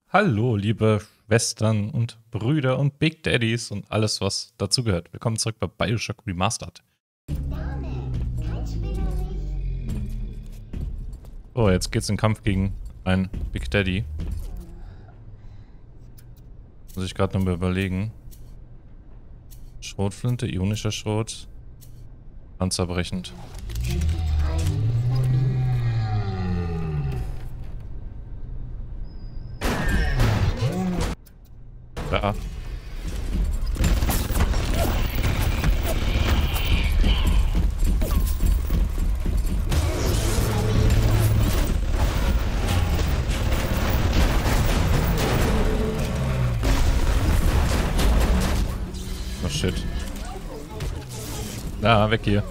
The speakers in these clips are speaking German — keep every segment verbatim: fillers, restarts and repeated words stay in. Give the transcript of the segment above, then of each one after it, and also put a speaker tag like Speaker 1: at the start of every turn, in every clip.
Speaker 1: Hallo, liebe Schwestern und Brüder und Big Daddies und alles, was dazugehört. Willkommen zurück bei BioShock Remastered. Oh, jetzt geht's in den Kampf gegen einen Big Daddy. Muss ich gerade noch mal überlegen. Schrotflinte, ionischer Schrot, panzerbrechend. Da. Oh shit. Da, weg hier.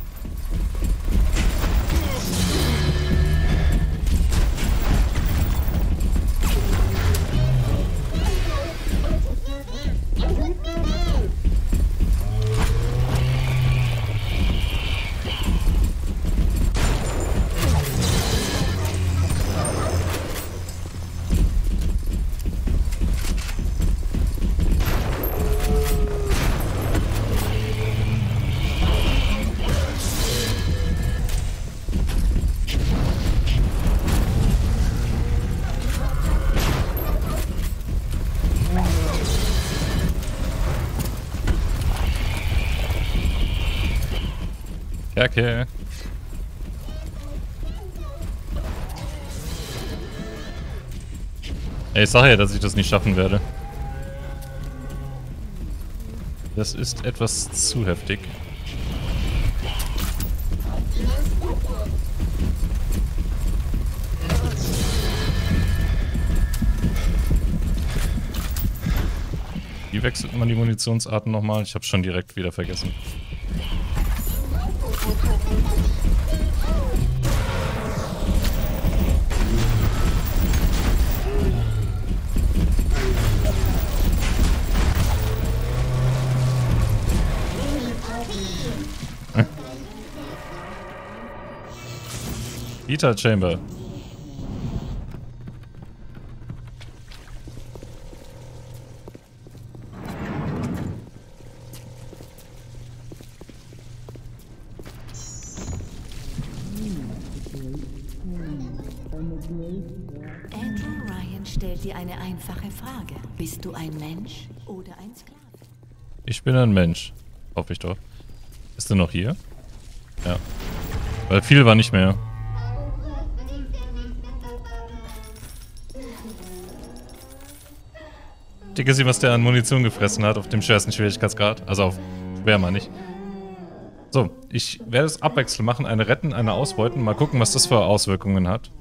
Speaker 1: Okay. Ey, ich sag ja, dass ich das nicht schaffen werde. Das ist etwas zu heftig. Wie wechselt man die Munitionsarten nochmal? Ich hab's schon direkt wieder vergessen. Heater Chamber.
Speaker 2: Andrew Ryan stellt dir eine einfache Frage. Bist du ein Mensch oder ein Sklave?
Speaker 1: Ich bin ein Mensch. Hoffe ich doch. Ist er noch hier? Ja. Weil viel war nicht mehr. Dick ist, was der an Munition gefressen hat auf dem schwersten Schwierigkeitsgrad. Also auf schwer mal nicht. So, ich werde es abwechselnd machen. Eine retten, eine ausbeuten. Mal gucken, was das für Auswirkungen hat.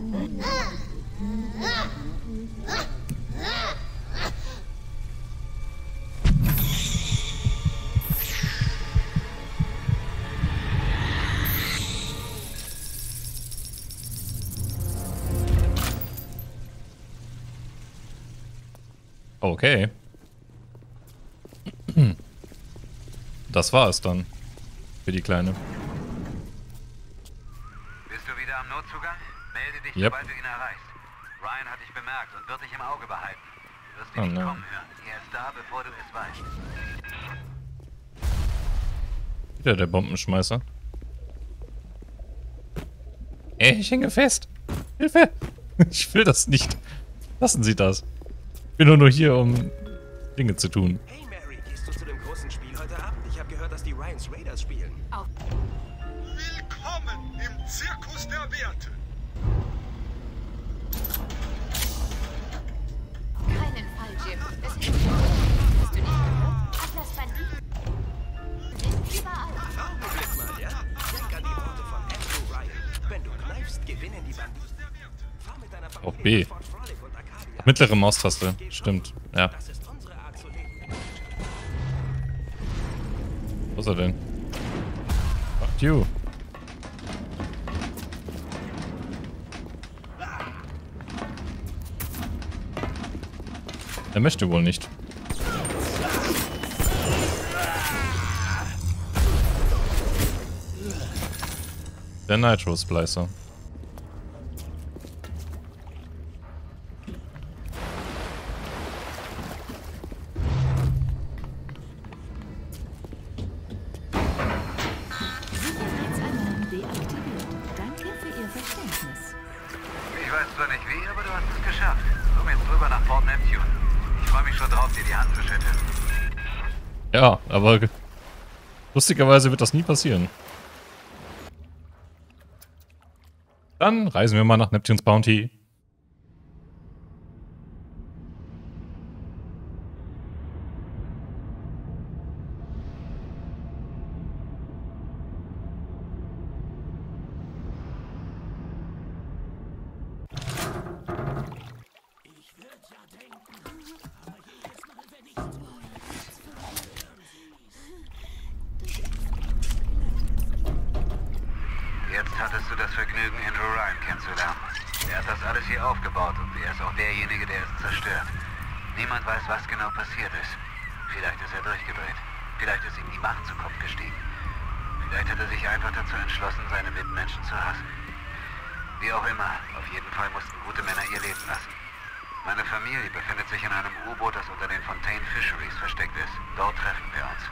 Speaker 1: Okay. Das war es dann. Für die Kleine.
Speaker 3: Bist du wieder am Notzugang? Melde dich,
Speaker 1: Yep.
Speaker 3: sobald du ihn erreichst. Ryan hat dich bemerkt und wird dich im Auge behalten. Du wirst ihn
Speaker 1: Oh,
Speaker 3: nicht
Speaker 1: no.
Speaker 3: kommen hören. Er ist da, bevor du es weißt.
Speaker 1: Wieder der Bombenschmeißer. Ey, ich hänge fest. Hilfe! Ich will das nicht. Lassen Sie das. Ich bin nur, nur hier, um Dinge zu tun.
Speaker 4: Hey Mary, gehst du zu dem großen Spiel heute Abend? Ich habe gehört, dass die Ryans Raiders spielen.
Speaker 5: Willkommen im Zirkus der Werte.
Speaker 6: Keinen Fall, Jim. Es ist... Hast du nicht gehört? Atlas Banditen sind überall.
Speaker 4: Augenblick mal, ja? Denk an die Worte von Andrew Ryan. Wenn du kneifst, gewinnen die Banditen. Fahr mit deiner Familie
Speaker 1: Auf B.
Speaker 4: nach Fort Frolic und Arcadia.
Speaker 1: Mittlere Maustaste. Stimmt. Ja.
Speaker 4: Das ist unsere Art zu leben.
Speaker 1: Wo ist er denn? Fuck you. Er möchte wohl nicht. Der Nitro Splicer.
Speaker 3: weiß zwar nicht wie, aber du hast es geschafft. Komm jetzt rüber nach Port Neptune. Ich freue mich schon drauf, dir die Hand zu schütteln.
Speaker 1: Ja, aber lustigerweise wird das nie passieren. Dann reisen wir mal nach Neptunes Bounty.
Speaker 3: Jetzt hattest du das Vergnügen, Andrew Ryan kennenzulernen. Er hat das alles hier aufgebaut und er ist auch derjenige, der es zerstört. Niemand weiß, was genau passiert ist. Vielleicht ist er durchgedreht. Vielleicht ist ihm die Macht zu Kopf gestiegen. Vielleicht hat er sich einfach dazu entschlossen, seine Mitmenschen zu hassen. Wie auch immer, auf jeden Fall mussten gute Männer ihr Leben lassen. Meine Familie befindet sich in einem U-Boot, das unter den Fontaine Fisheries versteckt ist. Dort treffen wir uns.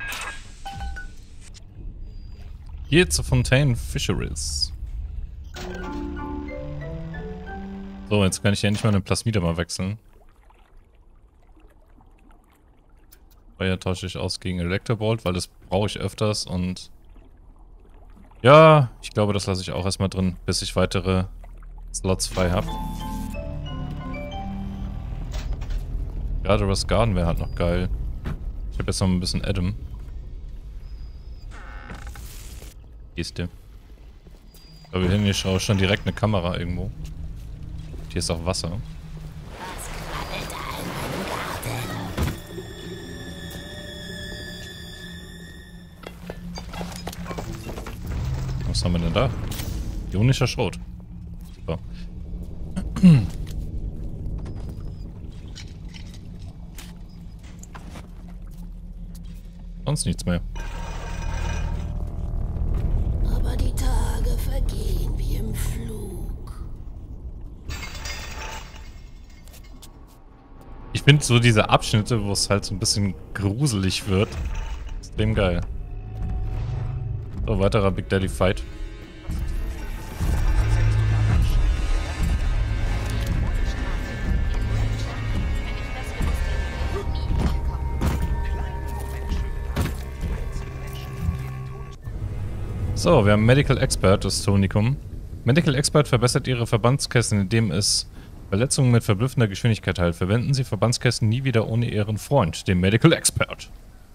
Speaker 1: Hier zur Fontaine Fisheries. So, jetzt kann ich ja endlich mal eine Plasmide mal wechseln. Feuer tausche ich aus gegen Electrobolt, weil das brauche ich öfters und... Ja, ich glaube, das lasse ich auch erstmal drin, bis ich weitere Slots frei habe. Gerade Rust Garden wäre halt noch geil. Ich habe jetzt noch ein bisschen Adam. Kiste. Aber hier ist auch schon direkt eine Kamera irgendwo. Hier ist auch Wasser. Was haben wir denn da? Ionischer Schrot. Super. Sonst nichts mehr.
Speaker 7: Aber die Tage vergehen wie im Flug.
Speaker 1: Ich finde so diese Abschnitte, wo es halt so ein bisschen gruselig wird, extrem geil. So, weiterer Big Daddy Fight. So, wir haben Medical Expert, das Tonikum. Medical Expert verbessert ihre Verbandskästen, indem es Verletzungen mit verblüffender Geschwindigkeit heilt. Verwenden Sie Verbandskästen nie wieder ohne Ihren Freund, den Medical Expert.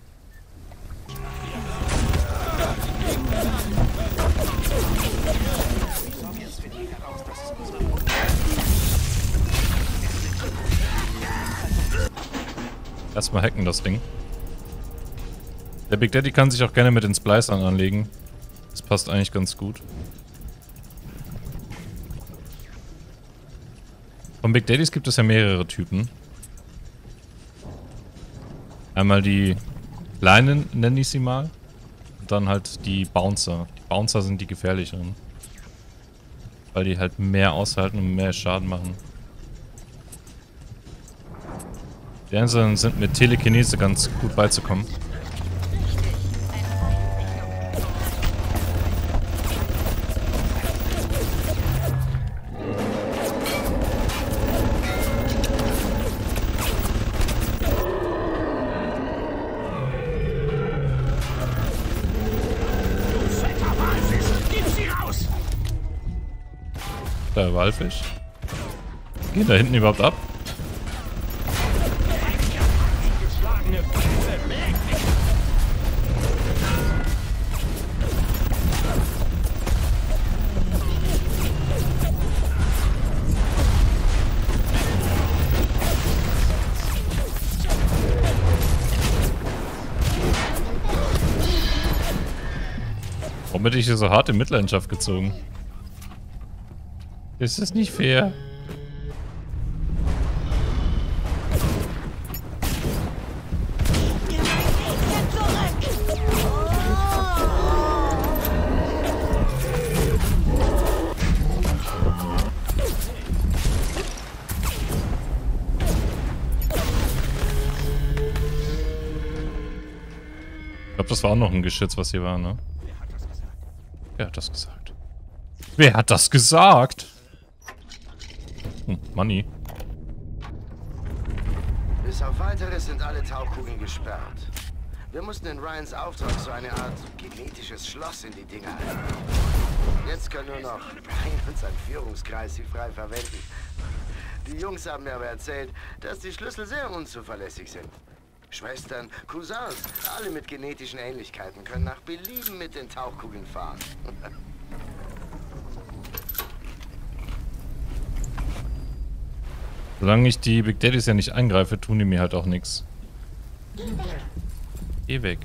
Speaker 1: Erstmal hacken das Ding. Der Big Daddy kann sich auch gerne mit den Splicern anlegen. Das passt eigentlich ganz gut. Von Big Daddies gibt es ja mehrere Typen. Einmal die kleinen, nenne ich sie mal. Und dann halt die Bouncer. Die Bouncer sind die gefährlicheren. Weil die halt mehr aushalten und mehr Schaden machen. Die anderen sind mit Telekinese ganz gut beizukommen. Der Walfisch. Geht da hinten überhaupt ab? Warum bin ich hier so hart in Mitleidenschaft gezogen? Das ist nicht fair. Ich glaube, das war auch noch ein Geschütz, was hier war, ne? Wer hat das gesagt? Wer hat das gesagt? Hm, Money.
Speaker 8: Bis auf Weiteres sind alle Tauchkugeln gesperrt. Wir mussten in Ryans Auftrag so eine Art genetisches Schloss in die Dinger halten. Jetzt können nur noch Ryan und sein Führungskreis sie frei verwenden. Die Jungs haben mir aber erzählt, dass die Schlüssel sehr unzuverlässig sind. Schwestern, Cousins, alle mit genetischen Ähnlichkeiten können nach Belieben mit den Tauchkugeln fahren.
Speaker 1: Solange ich die Big Daddies ja nicht eingreife, tun die mir halt auch nichts. Geh weg.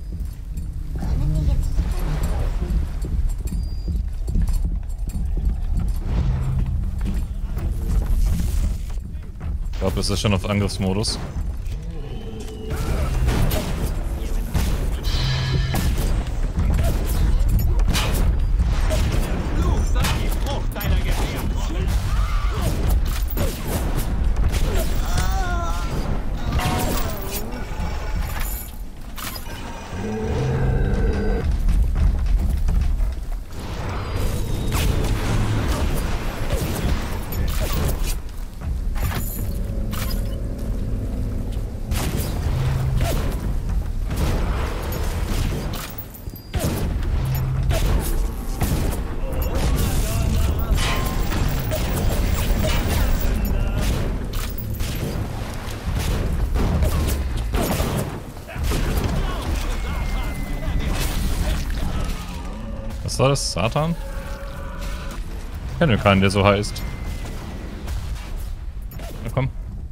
Speaker 1: Ich glaube, es ist schon auf Angriffsmodus. Was war das? Satan? Ich kenne keinen, der so heißt. Na komm.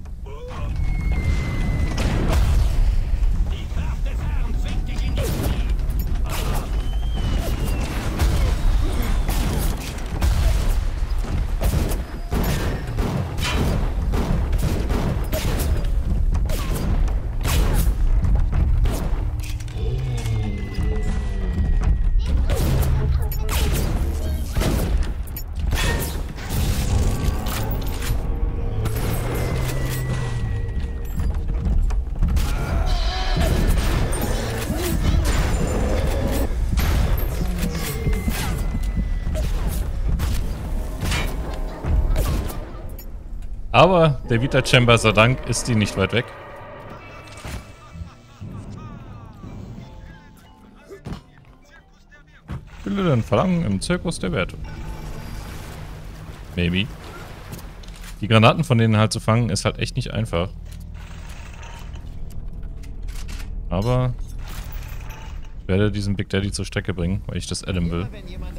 Speaker 1: Aber der Vita Chamber, sei Dank, ist die nicht weit weg. Fülle dein Verlangen im Zirkus der Werte. Maybe. Die Granaten von denen halt zu fangen, ist halt echt nicht einfach. Aber ich werde diesen Big Daddy zur Strecke bringen, weil ich das Adam will.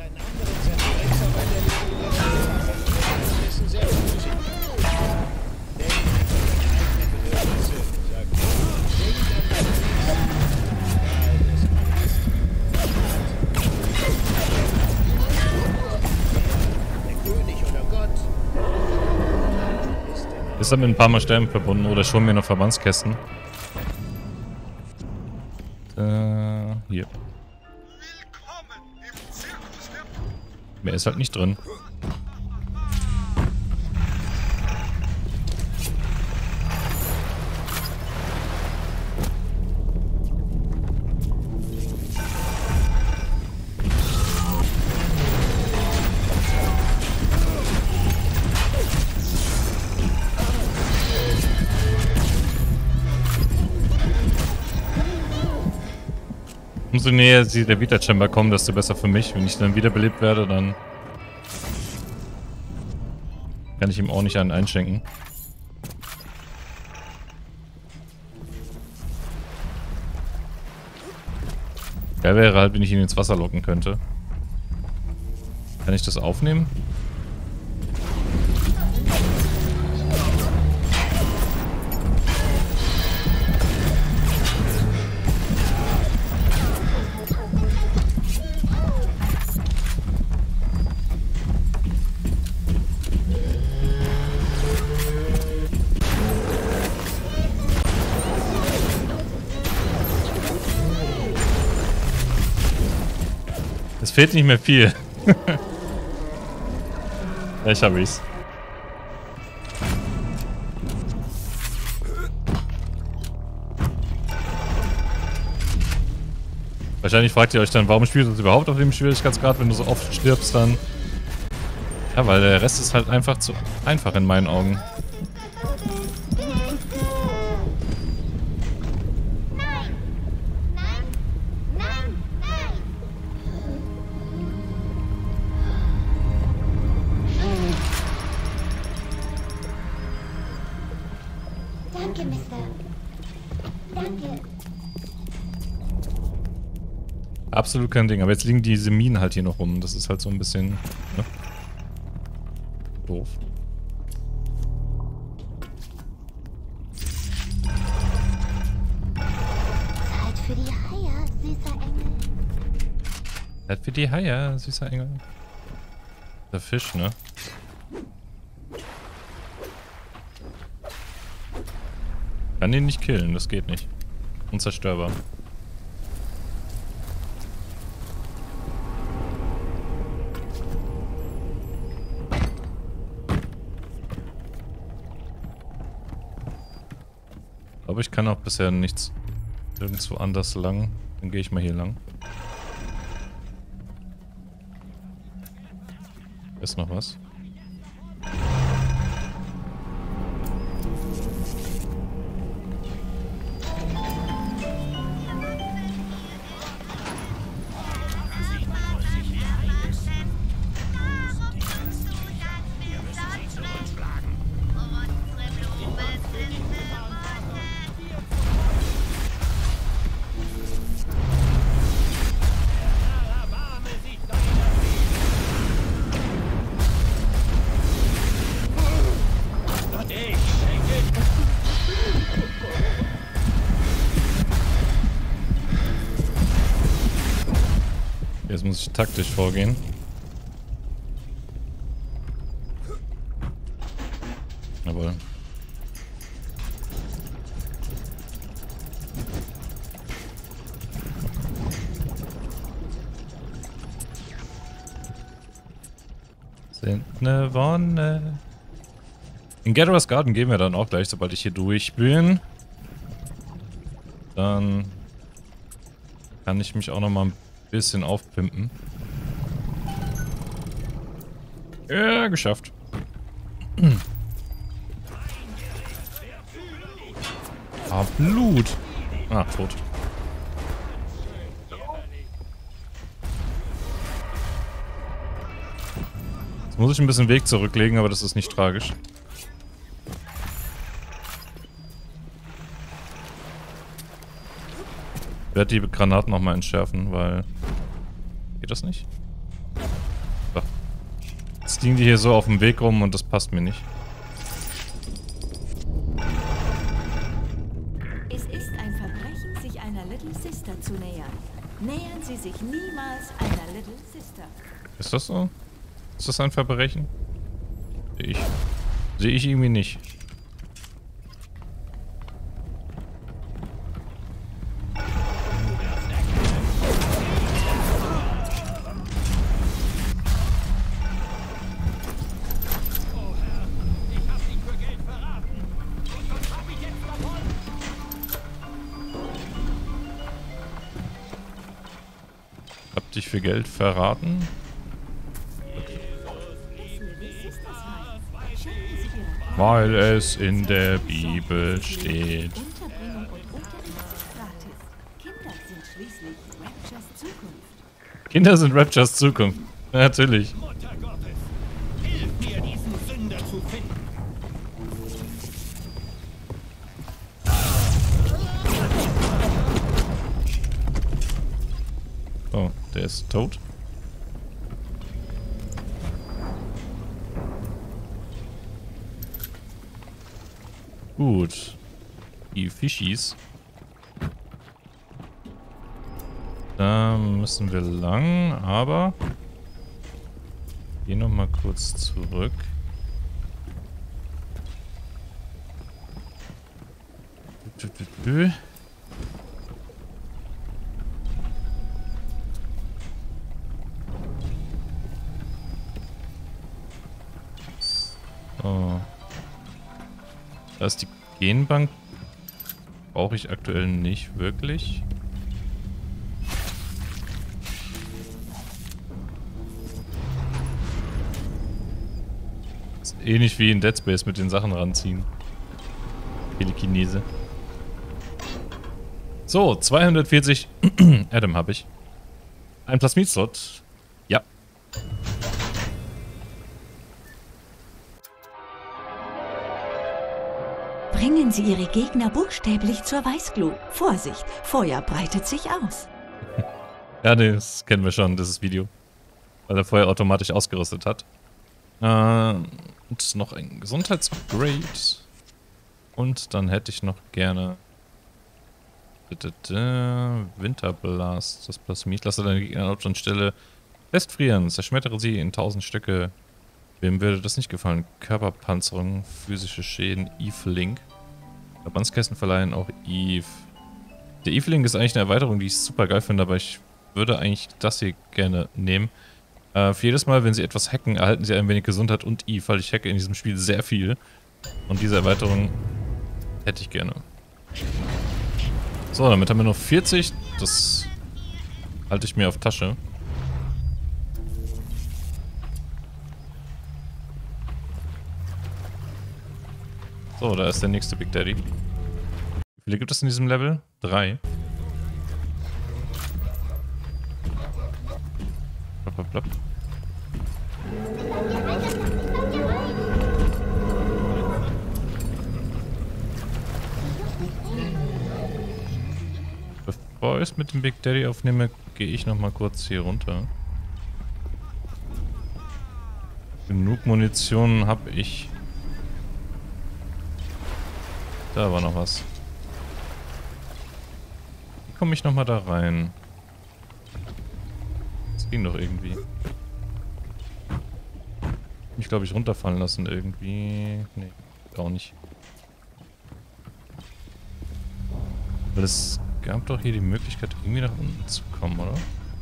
Speaker 1: Ist damit ein paar Mal Sterben verbunden oder schon mir noch Verbandskästen. Äh, hier. Mehr ist halt nicht drin. Umso näher sie der Vita Chamber kommen, desto besser für mich. Wenn ich dann wiederbelebt werde, dann kann ich ihm auch nicht einen einschenken. Geil wäre halt, wenn ich ihn ins Wasser locken könnte. Kann ich das aufnehmen? Es fehlt nicht mehr viel. Ja, ich hab ich's. Wahrscheinlich fragt ihr euch dann, warum spielst du das überhaupt auf dem Schwierigkeitsgrad, wenn du so oft stirbst dann? Ja, weil der Rest ist halt einfach zu einfach in meinen Augen.
Speaker 6: Danke, Mister. Danke.
Speaker 1: Absolut kein Ding. Aber jetzt liegen diese Minen halt hier noch rum. Das ist halt so ein bisschen... Ne? Doof.
Speaker 6: Zeit für die Haie, süßer Engel.
Speaker 1: Zeit für die Haie, süßer Engel. Der Fisch, ne? Kann ihn nicht killen, das geht nicht. Unzerstörbar. Aber ich kann auch bisher nichts nirgendwo anders lang. Dann gehe ich mal hier lang. Ist noch was? Jetzt muss ich taktisch vorgehen. Jawohl. Sind ne Wonne. In Gatherer's Garden gehen wir dann auch gleich, sobald ich hier durch bin. Dann kann ich mich auch noch mal ein bisschen aufpimpen. Ja, geschafft. Ah, Blut. Ah, tot. Jetzt muss ich ein bisschen Weg zurücklegen, aber das ist nicht tragisch. Ich werde die Granaten nochmal entschärfen, weil... Geht das nicht? So. Jetzt liegen die hier so auf dem Weg rum und das passt mir nicht.
Speaker 2: Es ist ein Verbrechen, sich einer Little Sister zu nähern. Nähern Sie sich niemals einer Little Sister.
Speaker 1: Ist das so? Ist das ein Verbrechen? Sehe ich. Sehe ich irgendwie nicht. Hab dich für Geld verraten? Weil es in der Bibel steht.
Speaker 2: Unterbringung und Unterricht ist gratis. Kinder sind schließlich Raptures Zukunft.
Speaker 1: Kinder sind Raptures Zukunft. Ja, natürlich.
Speaker 4: Mutter Gottes, hilf mir, diesen Sünder zu finden.
Speaker 1: Oh, der ist tot. Gut. Die Fischis. Da müssen wir lang, aber... Geh noch mal kurz zurück. Dü, dü, dü. So. Da ist die Genbank. Brauche ich aktuell nicht wirklich. Ist ähnlich wie in Dead Space mit den Sachen ranziehen. Telekinese. So, zweihundertvierzig Adam habe ich. Ein Plasmid-Slot. Ja.
Speaker 2: Bringen Sie Ihre Gegner buchstäblich zur Weißglut. Vorsicht, Feuer breitet sich aus.
Speaker 1: Ja, nee, das kennen wir schon, dieses Video. Weil er vorher automatisch ausgerüstet hat. Äh, und noch ein Gesundheitsupgrade. Und dann hätte ich noch gerne Winterblast. Das Plasmid. Lasse deine Gegner an Ort und Stelle festfrieren. Zerschmettere sie in tausend Stücke. Wem würde das nicht gefallen? Körperpanzerung, physische Schäden, Eve Link. Verbandskästen verleihen auch Eve. Der Eve Link ist eigentlich eine Erweiterung, die ich super geil finde, aber ich würde eigentlich das hier gerne nehmen. Äh, für jedes Mal, wenn sie etwas hacken, erhalten sie ein wenig Gesundheit und Eve, weil ich hacke in diesem Spiel sehr viel. Und diese Erweiterung hätte ich gerne. So, damit haben wir noch vierzig. Das halte ich mir auf Tasche. So, da ist der nächste Big Daddy. Wie viele gibt es in diesem Level? Drei. Blop, blop, blop. Bevor ich es mit dem Big Daddy aufnehme, gehe ich nochmal kurz hier runter. Genug Munition habe ich. Da war noch was. Wie komme ich nochmal da rein? Das ging doch irgendwie. Mich glaube ich runterfallen lassen irgendwie. Nee, auch nicht. Weil es gab doch hier die Möglichkeit irgendwie nach unten zu kommen, oder?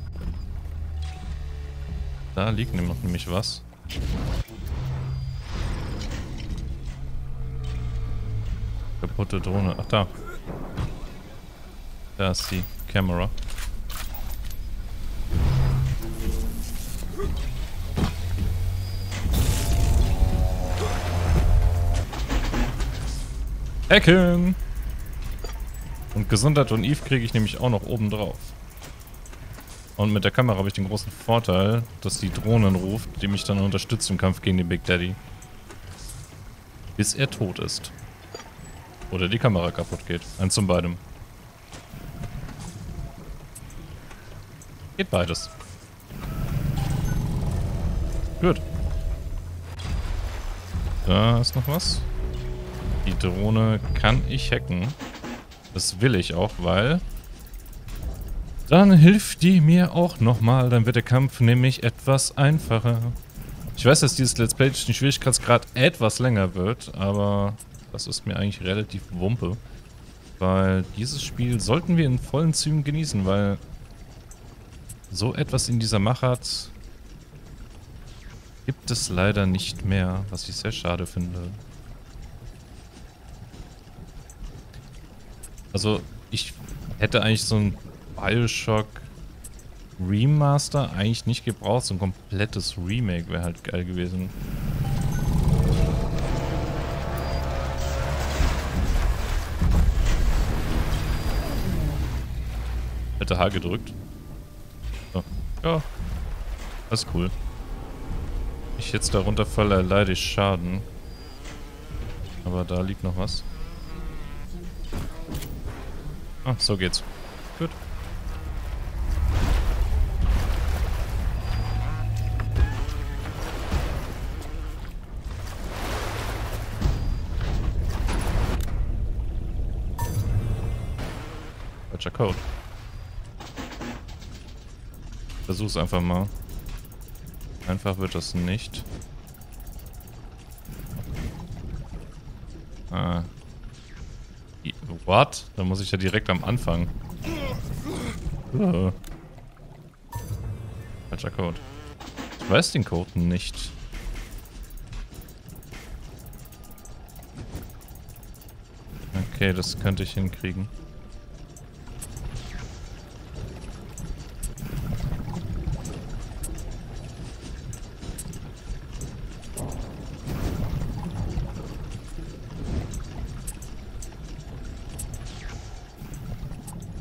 Speaker 1: Da liegt nämlich was. Kaputte Drohne. Ach, da. Da ist die Kamera. Hacken! Und Gesundheit und Eve kriege ich nämlich auch noch oben drauf. Und mit der Kamera habe ich den großen Vorteil, dass die Drohnen ruft, die mich dann unterstützt im Kampf gegen den Big Daddy. Bis er tot ist. Oder die Kamera kaputt geht. Eins von beidem. Geht beides. Gut. Da ist noch was. Die Drohne kann ich hacken. Das will ich auch, weil... Dann hilft die mir auch nochmal. Dann wird der Kampf nämlich etwas einfacher. Ich weiß, dass dieses Let's Play durch den Schwierigkeitsgrad etwas länger wird, aber... Das ist mir eigentlich relativ wumpe, weil dieses Spiel sollten wir in vollen Zügen genießen, weil so etwas in dieser Machart gibt es leider nicht mehr, was ich sehr schade finde. Also ich hätte eigentlich so ein Bioshock Remaster eigentlich nicht gebraucht, so ein komplettes Remake wäre halt geil gewesen. Hätte H gedrückt. So. Ja. Das ist cool. Ich jetzt darunter falle, erleide ich Schaden. Aber da liegt noch was. Ah, so geht's. Gut. Falscher Code. Versuch's einfach mal. Einfach wird das nicht. Ah. What? Da muss ich ja direkt am Anfang. Uh. Falscher Code. Ich weiß den Code nicht. Okay, das könnte ich hinkriegen.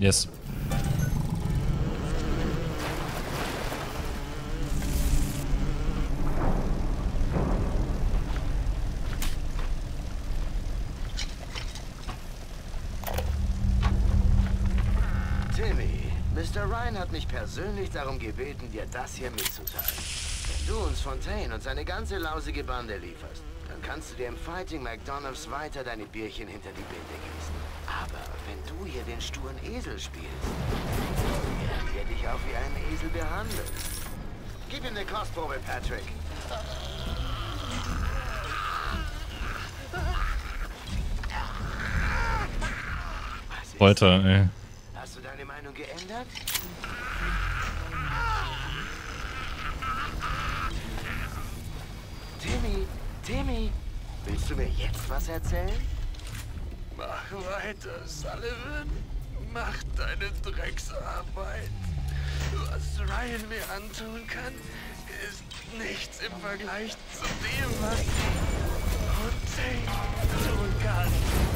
Speaker 1: Yes.
Speaker 8: Timmy, Mister Ryan hat mich persönlich darum gebeten, dir das hier mitzuteilen. Wenn du uns Fontaine und seine ganze lausige Bande lieferst, dann kannst du dir im Fighting McDonald's weiter deine Bierchen hinter die Binde gießen. Aber wenn du hier den sturen Esel spielst, werden wir dich auch wie einen Esel behandeln. Gib ihm eine Kostprobe, Patrick.
Speaker 1: Folter, ey.
Speaker 8: Hast du deine Meinung geändert? Timmy, Timmy, willst du mir jetzt was erzählen?
Speaker 9: Mach weiter, Sullivan. Mach deine Drecksarbeit. Was Ryan mir antun kann, ist nichts im Vergleich zu dem, was Fontaine tun kann.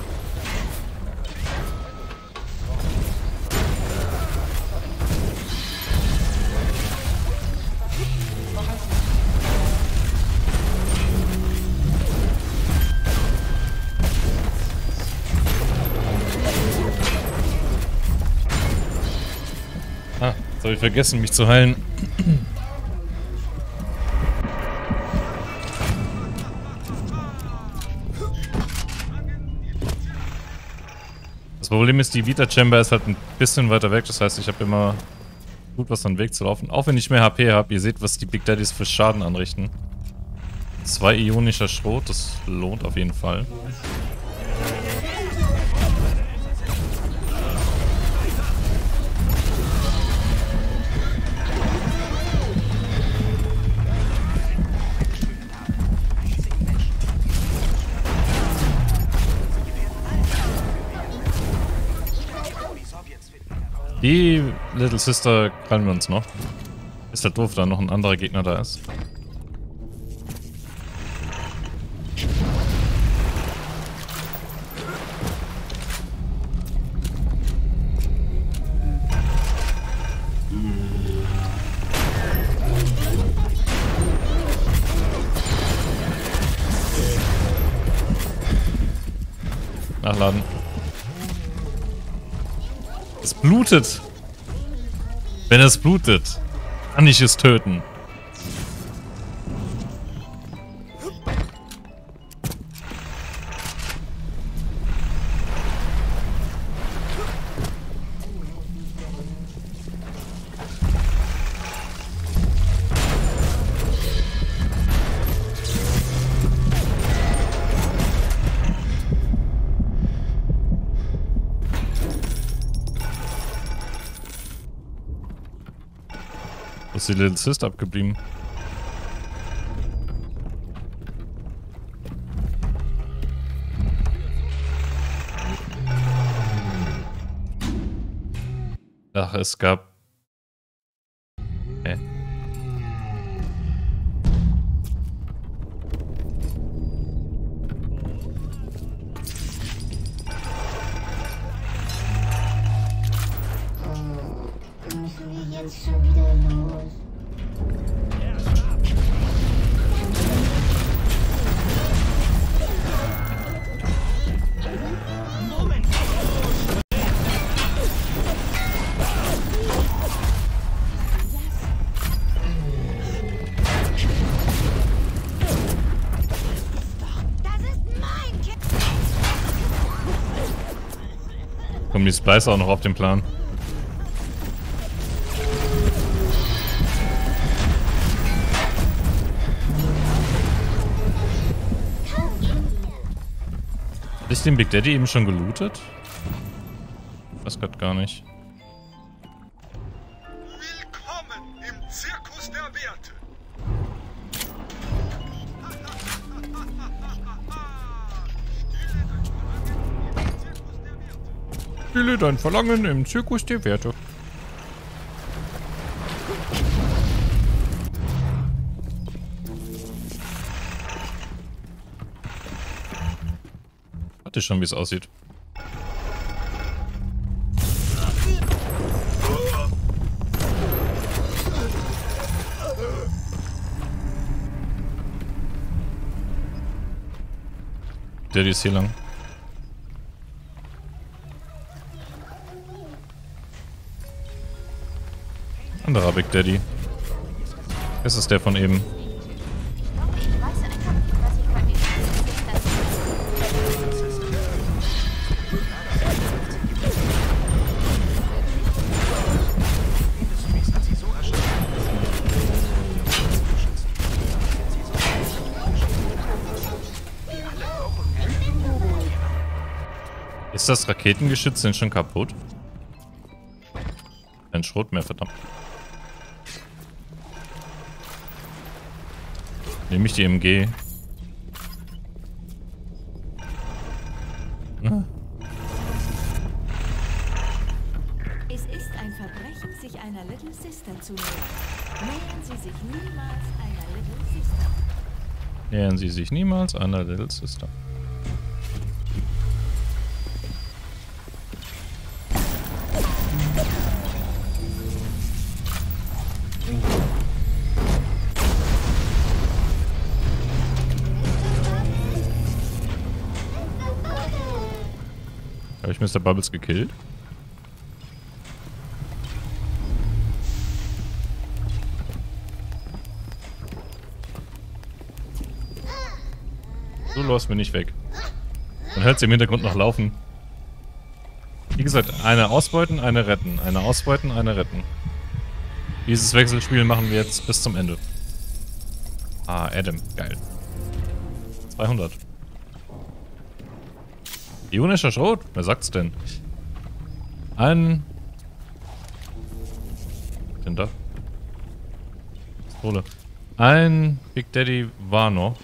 Speaker 1: Ah, jetzt habe ich vergessen, mich zu heilen. Das Problem ist, die Vita Chamber ist halt ein bisschen weiter weg. Das heißt, ich habe immer gut was an den Weg zu laufen. Auch wenn ich mehr H P habe. Ihr seht, was die Big Daddies für Schaden anrichten. Zwei ionischer Schrot, das lohnt auf jeden Fall. Die Little Sister krallen wir uns noch. Ist halt doof, da noch ein anderer Gegner da ist. Nachladen. Es blutet. Wenn es blutet, kann ich es töten. Wo ist die Little Sister abgeblieben? Ach, es gab... Hä?
Speaker 7: Müssen wir jetzt schon wieder los?
Speaker 1: Kommen die Splicer auch noch auf den Plan? Hat ich den Big Daddy eben schon gelootet? Ich weiß grad gar nicht.
Speaker 5: Willkommen im Zirkus der Werte.
Speaker 1: Stille dein Verlangen im Zirkus der Werte. Warte schon, wie es aussieht. Der ist hier lang. Anderer Big Daddy. Das ist der von eben.
Speaker 6: Ich weiß einfach nicht, was ich von diesen Sisters
Speaker 1: Ist das Raketengeschütz denn schon kaputt? Kein Schrot mehr, verdammt. Nehme ich die M G. Hm?
Speaker 2: Es ist ein Verbrechen, sich einer Little Sister zu nähern. Nähern Sie sich niemals einer Little Sister.
Speaker 1: Nähern Sie sich niemals einer Little Sister. Habe ich Mister Bubbles gekillt? Du läufst mir nicht weg. Man hört sie im Hintergrund noch laufen. Wie gesagt, eine ausbeuten, eine retten. Eine ausbeuten, eine retten. Dieses Wechselspiel machen wir jetzt bis zum Ende. Ah, Adam. Geil. zweihundert. Ionischer Schrot? Wer sagt's denn? Ein... Was denn da? Pistole. Ein Big Daddy war noch.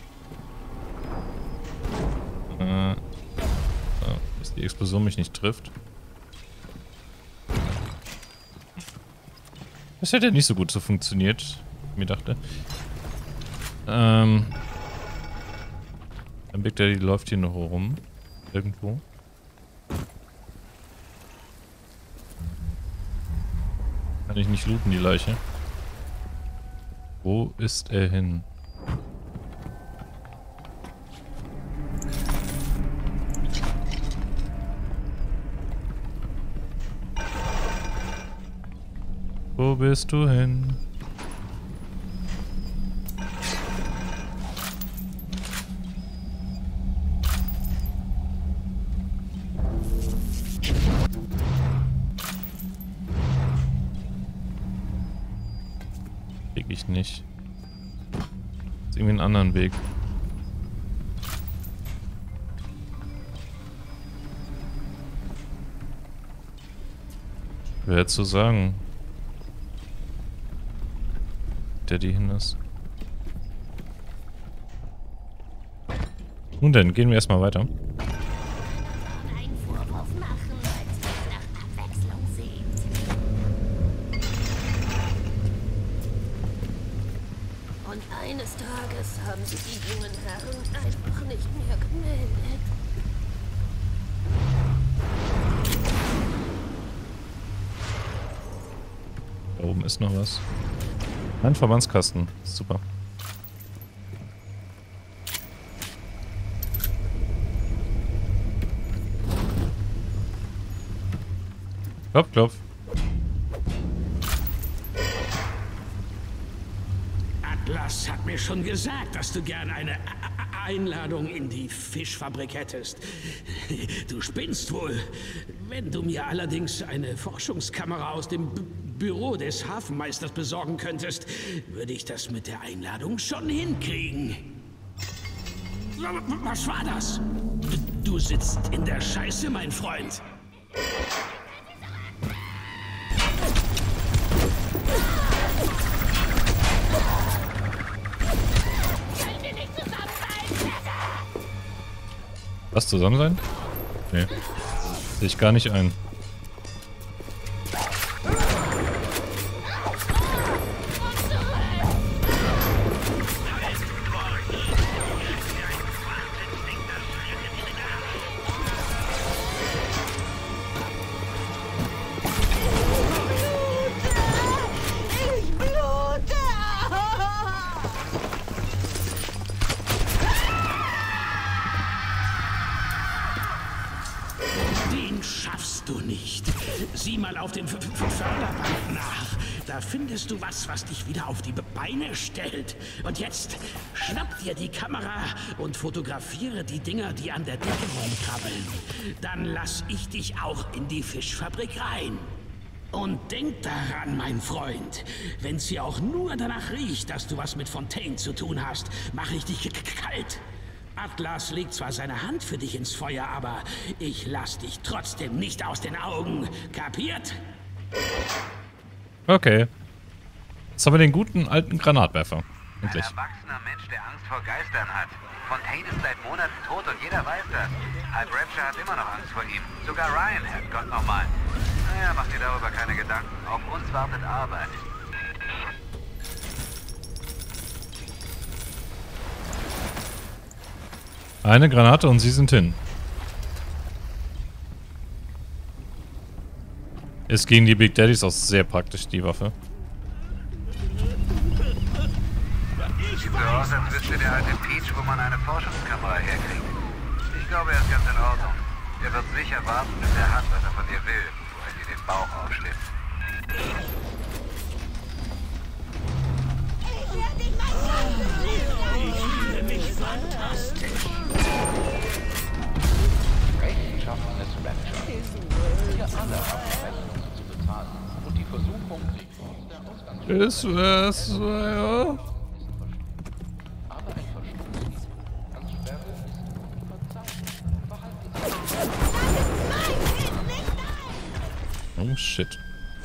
Speaker 1: Äh, so, dass die Explosion mich nicht trifft. Das hätte nicht so gut so funktioniert, wie ich mir dachte. Ähm... Ein Big Daddy läuft hier noch rum. Irgendwo. Kann ich nicht looten, die Leiche. Wo ist er hin? Wo bist du hin? Krieg ich nicht. Ist irgendwie einen anderen Weg. Wer hätte zu sagen? Der die hin ist. Nun denn, gehen wir erstmal weiter.
Speaker 7: Einen Vorwurf machen, weil es mich nach Abwechslung sehnt. Und eines Tages haben sich die jungen Herren einfach nicht mehr gemeldet.
Speaker 1: Da oben ist noch was. Ein Verbandskasten. Super. Klopf, klopf.
Speaker 10: Atlas hat mir schon gesagt, dass du gern eine Einladung in die Fischfabrik hättest. Du spinnst wohl. Wenn du mir allerdings eine Forschungskamera aus dem B Büro des Hafenmeisters besorgen könntest, würde ich das mit der Einladung schon hinkriegen. Was war das? Du sitzt in der Scheiße, mein Freund.
Speaker 1: Was, zusammen sein? Nee. Sehe ich gar nicht ein.
Speaker 10: schaffst du nicht. Sieh mal auf den F F Förderband nach. Da findest du was, was dich wieder auf die Beine stellt. Und jetzt schnapp dir die Kamera und fotografiere die Dinger, die an der Decke rumkrabbeln. Dann lass ich dich auch in die Fischfabrik rein. Und denk daran, mein Freund, wenn's hier auch nur danach riecht, dass du was mit Fontaine zu tun hast, mache ich dich kalt. Atlas legt zwar seine Hand für dich ins Feuer, aber ich lass dich trotzdem nicht aus den Augen. Kapiert?
Speaker 1: Okay. Jetzt haben wir den guten alten Granatwerfer. Endlich.
Speaker 3: Ein erwachsener Mensch, der Angst vor Geistern hat. Fontaine ist seit Monaten tot und jeder weiß das. Halb Rapture hat immer noch Angst vor ihm. Sogar Ryan, Herrgott nochmal. Naja, mach dir darüber keine Gedanken. Auf uns wartet Arbeit.
Speaker 1: Eine Granate und sie sind hin. Ist gegen die Big Daddies auch sehr praktisch, die Waffe.
Speaker 3: Sieht so aus, als wüsste der alte Peach, wo man eine Forschungskamera herkriegt. Ich glaube, er ist ganz in Ordnung. Er wird sicher warten, bis er hat, was er von dir will, bevor er dir den Bauch aufschlitzt.
Speaker 4: Ich fühle mich fantastisch.
Speaker 11: Rechenschaften des Rapture. Wir alle haben Rechnungen zu bezahlen. Und die Versuchung liegt vor uns der Ausgangsstelle.
Speaker 1: Ist was, ja.
Speaker 11: Aber ein Verstoß an Sperre ist verzeichnet. Verhalten
Speaker 1: Oh shit.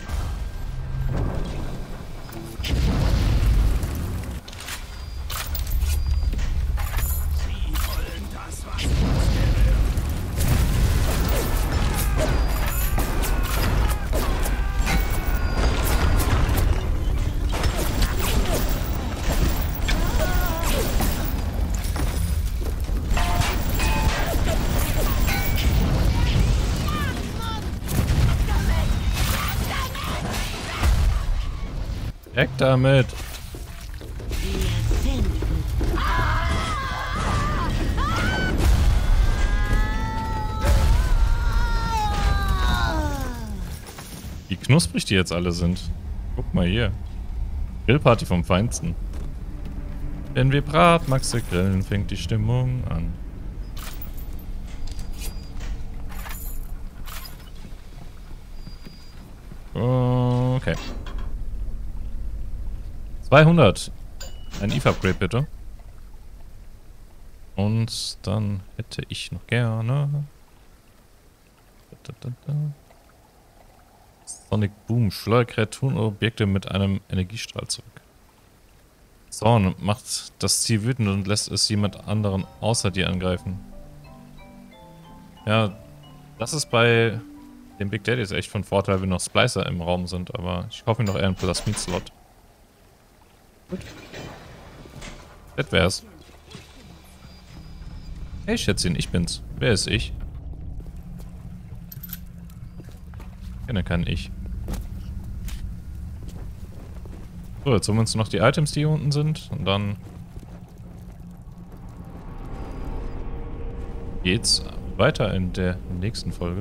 Speaker 4: Sie wollen das, was uns gehört.
Speaker 1: Weg damit. Wie knusprig die jetzt alle sind. Guck mal hier. Grillparty vom Feinsten. Wenn wir Bratmaxe grillen, fängt die Stimmung an. Okay. zweihundert. Ein Eve-Upgrade bitte. Und dann hätte ich noch gerne... Da, da, da. Sonic Boom. Schleudert Kreaturenobjekte mit einem Energiestrahl zurück. Zorn macht das Ziel wütend und lässt es jemand anderen außer dir angreifen. Ja, das ist bei den Big Daddies echt von Vorteil, wenn noch Splicer im Raum sind, aber ich hoffe mir noch eher einen Plasmid-Slot. Gut. Das wär's. Hey Schätzchen, ich bin's. Wer ist ich? Ja, dann kann ich. So, jetzt holen wir uns noch die Items, die hier unten sind. Und dann geht's weiter in der nächsten Folge.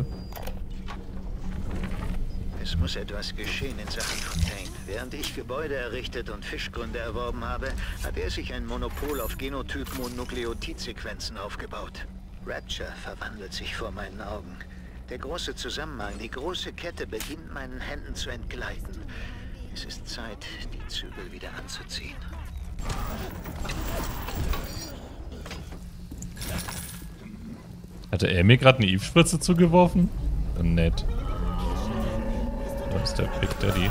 Speaker 8: Es muss etwas geschehen in Sachen Fontaine. Während ich Gebäude errichtet und Fischgründe erworben habe, hat er sich ein Monopol auf Genotypen und Nukleotidsequenzen aufgebaut. Rapture verwandelt sich vor meinen Augen. Der große Zusammenhang, die große Kette beginnt meinen Händen zu entgleiten. Es ist Zeit, die Zügel wieder anzuziehen.
Speaker 1: Hatte er mir gerade eine Eve-Spritze zugeworfen? Nett. Da ist der Big Daddy.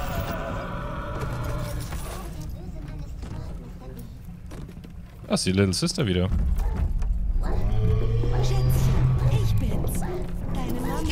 Speaker 1: Ah, ist die Little Sister wieder.
Speaker 2: Schätzchen, ich bin's. Deine Mama.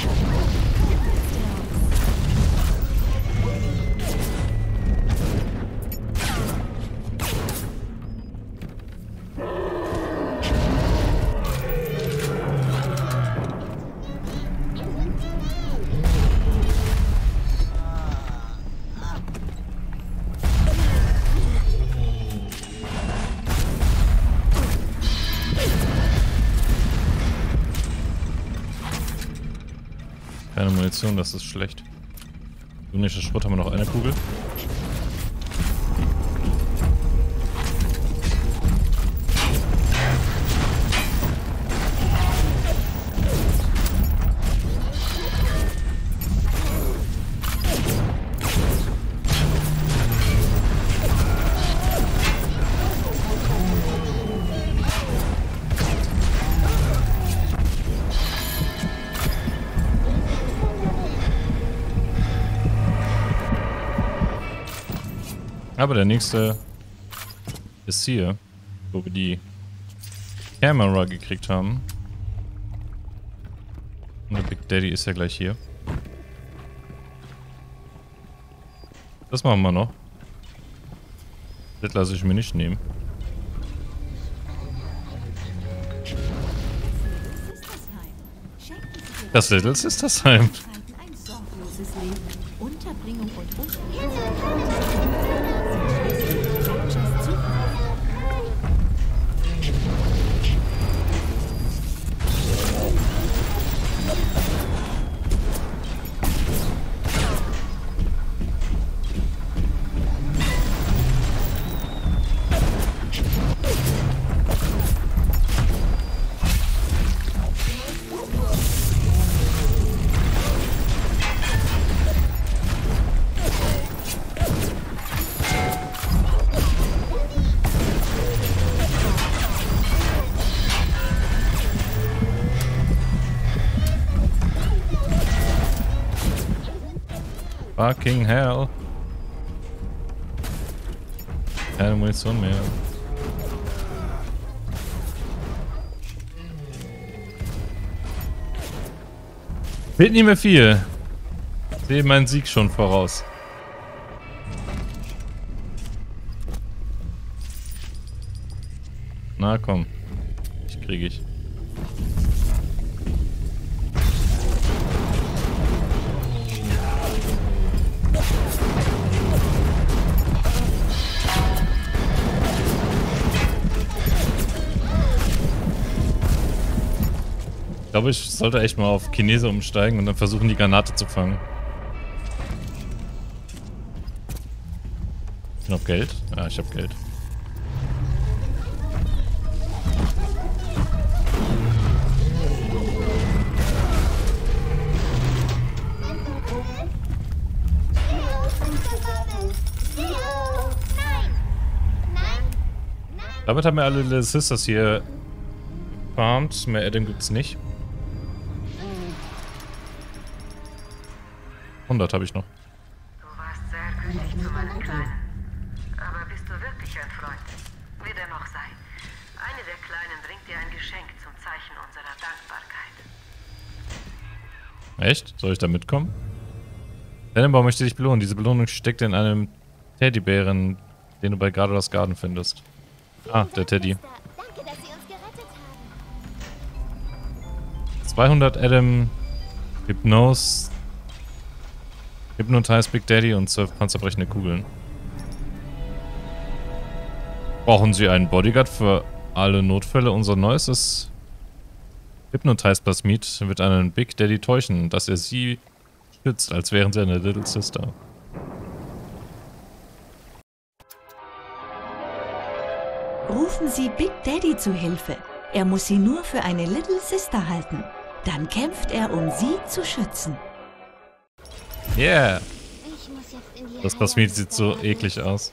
Speaker 1: Keine Munition, das ist schlecht. Ionischer Schrott, haben wir noch eine Kugel. Aber der nächste ist hier, wo wir die Kamera gekriegt haben. Und der Big Daddy ist ja gleich hier. Das machen wir noch. Das lasse ich mir nicht nehmen. Das Little Sisters Heim.
Speaker 2: Ein sorgloses Leben, Unterbringung und Unterbringung.
Speaker 1: Fucking hell. Keine Munition mehr. Fehlt nicht mehr viel. Ich sehe meinen Sieg schon voraus. Na komm. Ich kriege ich. Ich glaube, ich sollte echt mal auf Chinese umsteigen und dann versuchen, die Granate zu fangen. Noch Geld? Ja, ich habe Geld. Damit haben wir alle Little Sisters hier farmt. Mehr Adam gibt's nicht. hundert habe ich noch.
Speaker 12: Du warst sehr gütig zu meinen Kleinen. Aber bist du wirklich ein Freund? Wie dem auch sei. Eine der Kleinen bringt dir ein Geschenk zum Zeichen unserer Dankbarkeit.
Speaker 1: Echt? Soll ich da mitkommen? Tannenbaum möchte dich belohnen. Diese Belohnung steckt in einem Teddybären, den du bei Gardo's Garden findest. Ah, der Teddy.
Speaker 6: Danke, dass Sie uns gerettet haben.
Speaker 1: zweihundert Adam, Hypnose, Hypnotize Big Daddy und zwölf panzerbrechende Kugeln. Brauchen Sie einen Bodyguard für alle Notfälle? Unser neuestes Hypnotize Plasmid wird einen Big Daddy täuschen, dass er sie schützt, als wären sie eine Little Sister.
Speaker 2: Rufen Sie Big Daddy zu Hilfe. Er muss Sie nur für eine Little Sister halten. Dann kämpft er, um sie zu schützen.
Speaker 1: Yeah! Das Plasmid sieht so eklig aus.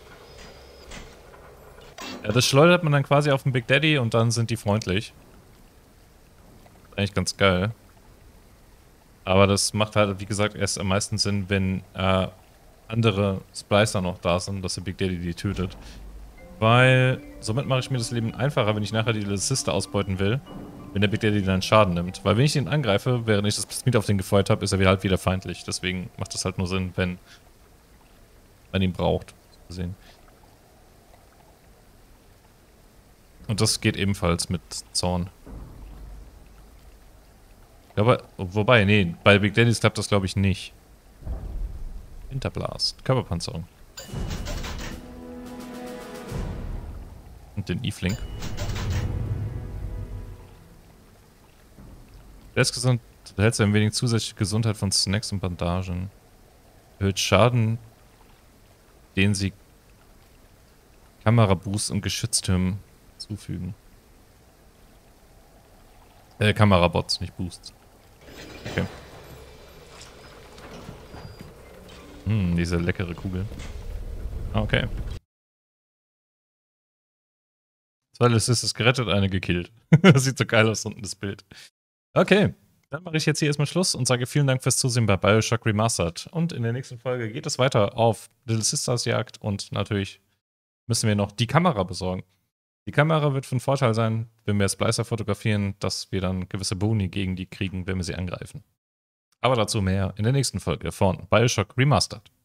Speaker 1: Ja, das schleudert man dann quasi auf den Big Daddy und dann sind die freundlich. Eigentlich ganz geil. Aber das macht halt, wie gesagt, erst am meisten Sinn, wenn äh, andere Splicer noch da sind, dass der Big Daddy die tötet. Weil somit mache ich mir das Leben einfacher, wenn ich nachher die Little Sister ausbeuten will, wenn der Big Daddy dann Schaden nimmt. Weil wenn ich ihn angreife, während ich das Plasmid auf den gefeuert habe, ist er wieder halt wieder feindlich. Deswegen macht das halt nur Sinn, wenn man ihn braucht. So sehen. Und das geht ebenfalls mit Zorn. Aber, wobei, nee, bei Big Daddies klappt das glaube ich nicht. Winterblast, Körperpanzerung. Und den Eve-Link. Der insgesamt Du hältst ein wenig zusätzliche Gesundheit von Snacks und Bandagen. Erhöht Schaden, den sie Kameraboost und Geschütztürmen zufügen. Äh, Kamerabots, nicht Boosts. Okay. Hm, diese leckere Kugel. Okay. Zwei Assists ist gerettet, eine gekillt. Das sieht so geil aus unten, das Bild. Okay, dann mache ich jetzt hier erstmal Schluss und sage vielen Dank fürs Zusehen bei Bioshock Remastered. Und in der nächsten Folge geht es weiter auf Little Sisters Jagd und natürlich müssen wir noch die Kamera besorgen. Die Kamera wird von Vorteil sein, wenn wir Splicer fotografieren, dass wir dann gewisse Boni gegen die kriegen, wenn wir sie angreifen. Aber dazu mehr in der nächsten Folge von Bioshock Remastered.